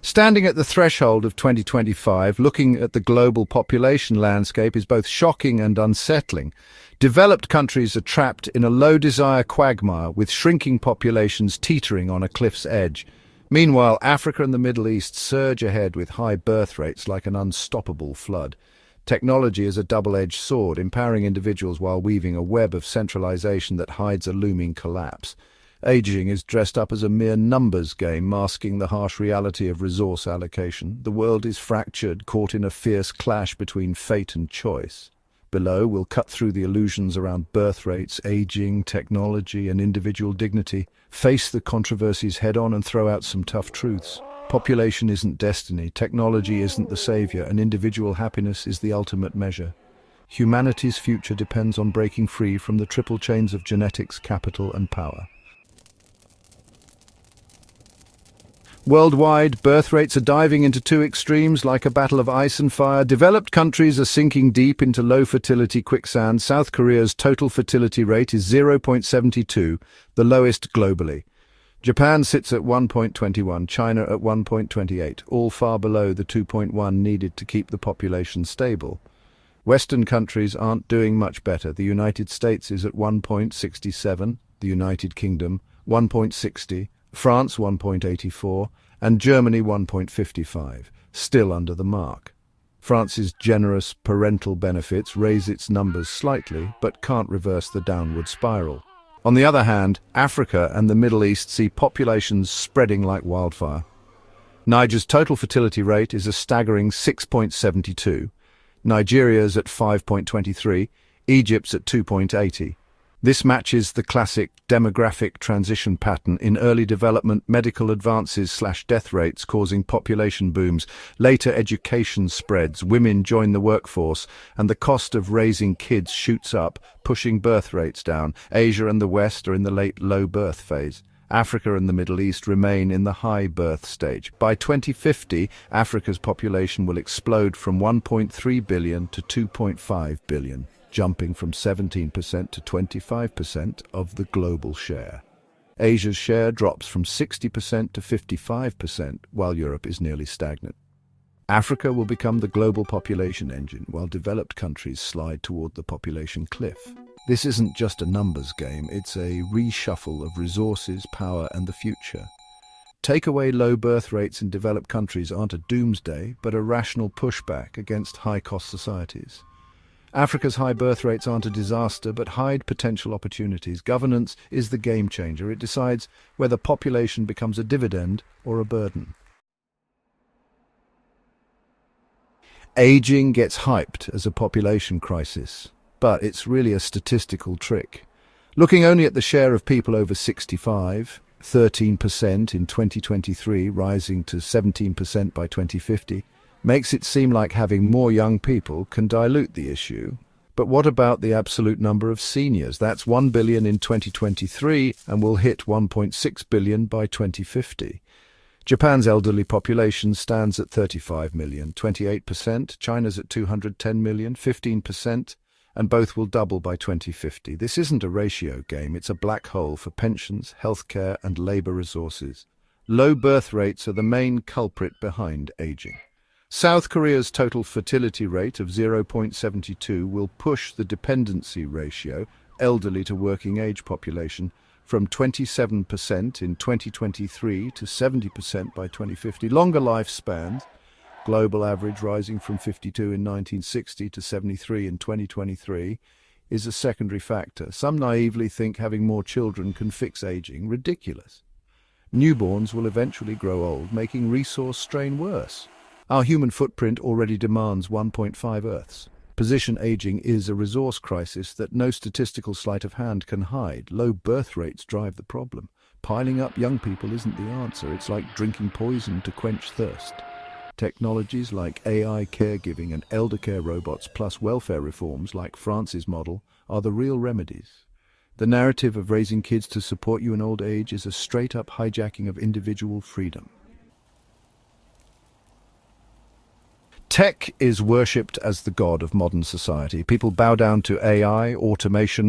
Standing at the threshold of 2025, looking at the global population landscape is both shocking and unsettling. Developed countries are trapped in a low-desire quagmire, with shrinking populations teetering on a cliff's edge. Meanwhile, Africa and the Middle East surge ahead with high birth rates like an unstoppable flood. Technology is a double-edged sword, empowering individuals while weaving a web of centralization that hides a looming collapse. Aging is dressed up as a mere numbers game, masking the harsh reality of resource allocation. The world is fractured, caught in a fierce clash between fate and choice. Below, we'll cut through the illusions around birth rates, aging, technology, and individual dignity, face the controversies head-on and throw out some tough truths. Population isn't destiny, technology isn't the savior, and individual happiness is the ultimate measure. Humanity's future depends on breaking free from the triple chains of genetics, capital, and power. Worldwide, birth rates are diving into two extremes like a battle of ice and fire. Developed countries are sinking deep into low fertility quicksand. South Korea's total fertility rate is 0.72, the lowest globally. Japan sits at 1.21, China at 1.28, all far below the 2.1 needed to keep the population stable. Western countries aren't doing much better. The United States is at 1.67, the United Kingdom 1.60, France 1.84, and Germany 1.55, still under the mark. France's generous parental benefits raise its numbers slightly, but can't reverse the downward spiral. On the other hand, Africa and the Middle East see populations spreading like wildfire. Niger's total fertility rate is a staggering 6.72, Nigeria's at 5.23, Egypt's at 2.80. This matches the classic demographic transition pattern in early development, medical advances/death rates causing population booms, later education spreads, women join the workforce, and the cost of raising kids shoots up, pushing birth rates down. Asia and the West are in the late low birth phase. Africa and the Middle East remain in the high birth stage. By 2050, Africa's population will explode from 1.3 billion to 2.5 billion. Jumping from 17% to 25% of the global share. Asia's share drops from 60% to 55%, while Europe is nearly stagnant. Africa will become the global population engine, while developed countries slide toward the population cliff. This isn't just a numbers game, it's a reshuffle of resources, power, and the future. Take away low birth rates in developed countries aren't a doomsday, but a rational pushback against high-cost societies. Africa's high birth rates aren't a disaster, but hide potential opportunities. Governance is the game changer. It decides whether population becomes a dividend or a burden. Aging gets hyped as a population crisis, but it's really a statistical trick. Looking only at the share of people over 65, 13% in 2023, rising to 17% by 2050, makes it seem like having more young people can dilute the issue. But what about the absolute number of seniors? That's 1 billion in 2023 and will hit 1.6 billion by 2050. Japan's elderly population stands at 35 million, 28%. China's at 210 million, 15%, and both will double by 2050. This isn't a ratio game, it's a black hole for pensions, healthcare, and labor resources. Low birth rates are the main culprit behind aging. South Korea's total fertility rate of 0.72 will push the dependency ratio, elderly to working age population, from 27% in 2023 to 70% by 2050. Longer lifespans, global average rising from 52 in 1960 to 73 in 2023, is a secondary factor. Some naively think having more children can fix aging. Ridiculous. Newborns will eventually grow old, making resource strain worse. Our human footprint already demands 1.5 Earths. Position aging is a resource crisis that no statistical sleight of hand can hide. Low birth rates drive the problem. Piling up young people isn't the answer. It's like drinking poison to quench thirst. Technologies like AI caregiving and elder care robots plus welfare reforms like France's model are the real remedies. The narrative of raising kids to support you in old age is a straight-up hijacking of individual freedom. Tech is worshipped as the god of modern society. People bow down to AI, automation,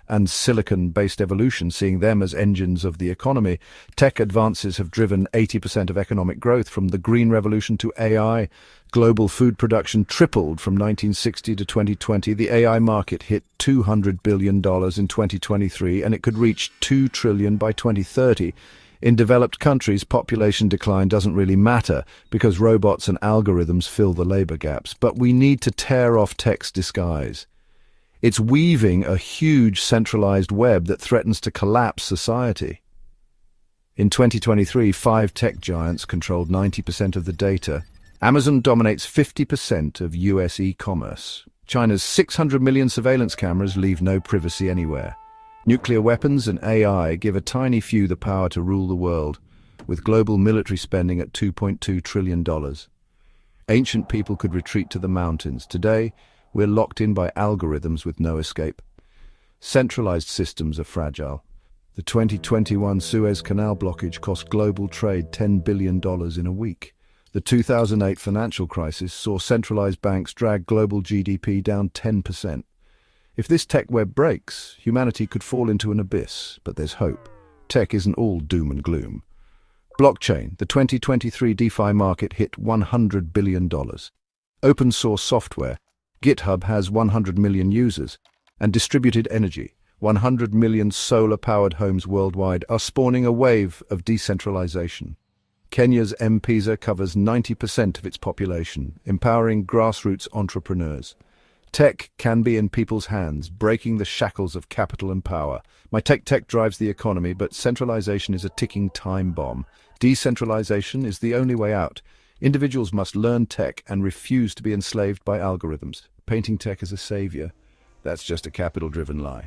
and silicon-based evolution, seeing them as engines of the economy. Tech advances have driven 80% of economic growth, from the Green Revolution to AI. Global food production tripled from 1960 to 2020. The AI market hit $200 billion in 2023, and it could reach $2 trillion by 2030. In developed countries, population decline doesn't really matter because robots and algorithms fill the labor gaps. But we need to tear off tech's disguise. It's weaving a huge centralized web that threatens to collapse society. In 2023, 5 tech giants controlled 90% of the data. Amazon dominates 50% of US e-commerce. China's 600 million surveillance cameras leave no privacy anywhere. Nuclear weapons and AI give a tiny few the power to rule the world, with global military spending at $2.2 trillion. Ancient people could retreat to the mountains. Today, we're locked in by algorithms with no escape. Centralized systems are fragile. The 2021 Suez Canal blockage cost global trade $10 billion in a week. The 2008 financial crisis saw centralized banks drag global GDP down 10%. If this tech web breaks, humanity could fall into an abyss, but there's hope. Tech isn't all doom and gloom. Blockchain, the 2023 DeFi market hit $100 billion. Open source software, GitHub has 100 million users, and distributed energy, 100 million solar-powered homes worldwide, are spawning a wave of decentralization. Kenya's M-Pesa covers 90% of its population, empowering grassroots entrepreneurs. Tech can be in people's hands, breaking the shackles of capital and power. My tech drives the economy, but centralization is a ticking time bomb. Decentralization is the only way out. Individuals must learn tech and refuse to be enslaved by algorithms. Painting tech as a savior, that's just a capital-driven lie.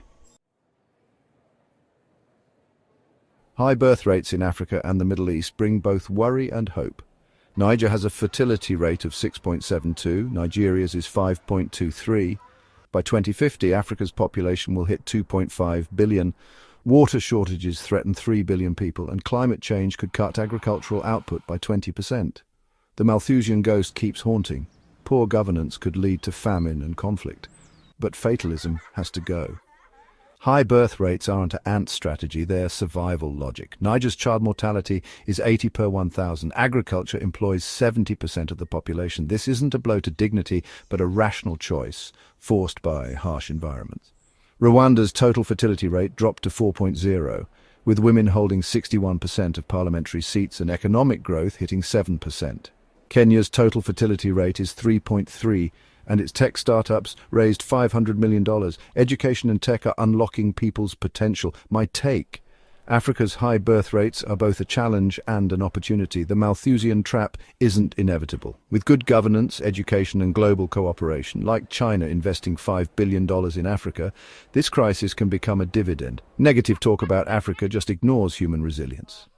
High birth rates in Africa and the Middle East bring both worry and hope. Niger has a fertility rate of 6.72, Nigeria's is 5.23. By 2050, Africa's population will hit 2.5 billion. Water shortages threaten 3 billion people, and climate change could cut agricultural output by 20%. The Malthusian ghost keeps haunting. Poor governance could lead to famine and conflict, but fatalism has to go. High birth rates aren't an ant strategy, they're survival logic. Niger's child mortality is 80 per 1,000. Agriculture employs 70% of the population. This isn't a blow to dignity, but a rational choice, forced by harsh environments. Rwanda's total fertility rate dropped to 4.0, with women holding 61% of parliamentary seats and economic growth hitting 7%. Kenya's total fertility rate is 3.3, and its tech startups raised $500 million. Education and tech are unlocking people's potential. My take: Africa's high birth rates are both a challenge and an opportunity. The Malthusian trap isn't inevitable. With good governance, education and global cooperation, like China investing $5 billion in Africa, this crisis can become a dividend. Negative talk about Africa just ignores human resilience.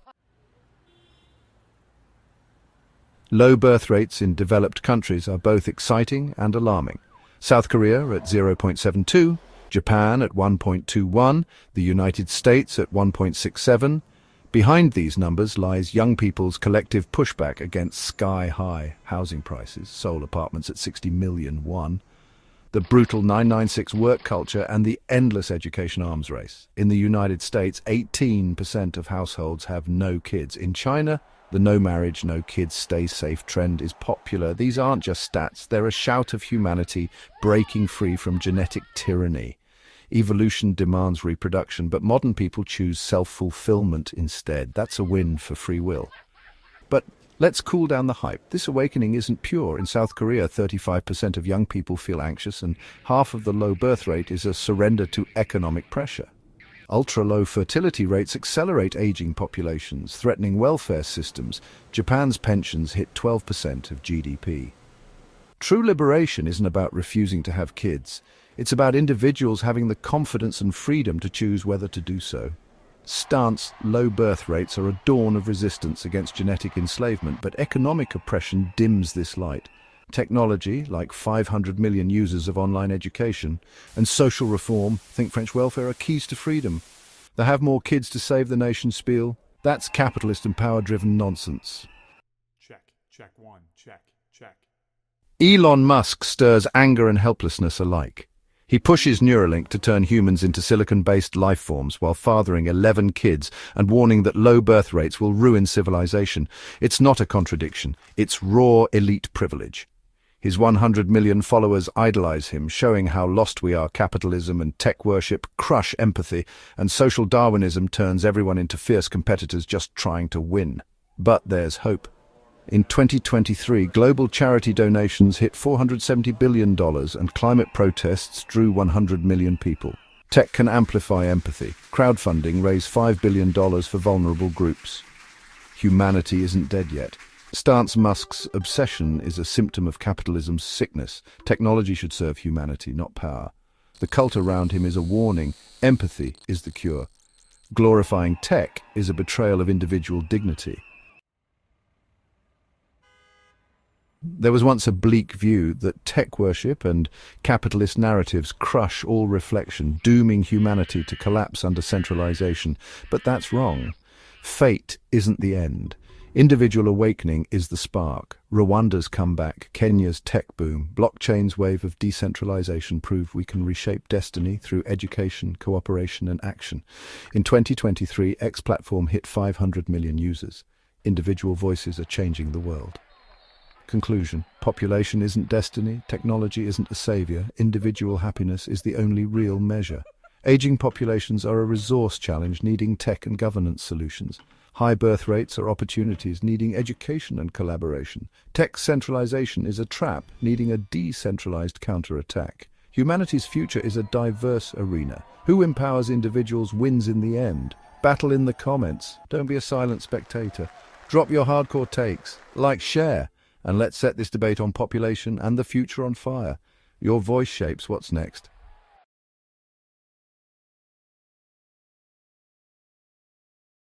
Low birth rates in developed countries are both exciting and alarming. South Korea at 0.72, Japan at 1.21, the United States at 1.67. Behind these numbers lies young people's collective pushback against sky-high housing prices, sole apartments at 60 million won, the brutal 996 work culture, and the endless education arms race. In the United States, 18% of households have no kids. In China, the no marriage, no kids, stay safe trend is popular. These aren't just stats, they're a shout of humanity breaking free from genetic tyranny. Evolution demands reproduction, but modern people choose self-fulfillment instead. That's a win for free will. But let's cool down the hype. This awakening isn't pure. In South Korea, 35% of young people feel anxious, and half of the low birth rate is a surrender to economic pressure. Ultra-low fertility rates accelerate aging populations, threatening welfare systems. Japan's pensions hit 12% of GDP. True liberation isn't about refusing to have kids. It's about individuals having the confidence and freedom to choose whether to do so. Low birth rates are a dawn of resistance against genetic enslavement, but economic oppression dims this light. Technology, like 500 million users of online education, and social reform, think French welfare, are keys to freedom. The have more kids to save the nation spiel, that's capitalist and power-driven nonsense. Check one, check. Elon Musk stirs anger and helplessness alike. He pushes Neuralink to turn humans into silicon-based life forms while fathering 11 kids and warning that low birth rates will ruin civilization. It's not a contradiction. It's raw elite privilege. His 100 million followers idolize him, showing how lost we are. Capitalism and tech worship crush empathy, and social Darwinism turns everyone into fierce competitors just trying to win. But there's hope. In 2023, global charity donations hit $470 billion and climate protests drew 100 million people. Tech can amplify empathy. Crowdfunding raised $5 billion for vulnerable groups. Humanity isn't dead yet. Musk's obsession is a symptom of capitalism's sickness. Technology should serve humanity, not power. The cult around him is a warning. Empathy is the cure. Glorifying tech is a betrayal of individual dignity. There was once a bleak view that tech worship and capitalist narratives crush all reflection, dooming humanity to collapse under centralization. But that's wrong. Fate isn't the end. Individual awakening is the spark. Rwanda's comeback, Kenya's tech boom, blockchain's wave of decentralization prove we can reshape destiny through education, cooperation and action. In 2023, X platform hit 500 million users. Individual voices are changing the world. Conclusion: population isn't destiny, technology isn't a savior, individual happiness is the only real measure. Aging populations are a resource challenge needing tech and governance solutions. High birth rates are opportunities needing education and collaboration. Tech centralization is a trap needing a decentralized counterattack. Humanity's future is a diverse arena. Who empowers individuals wins in the end. Battle in the comments. Don't be a silent spectator. Drop your hardcore takes. Like, share. And let's set this debate on population and the future on fire. Your voice shapes what's next.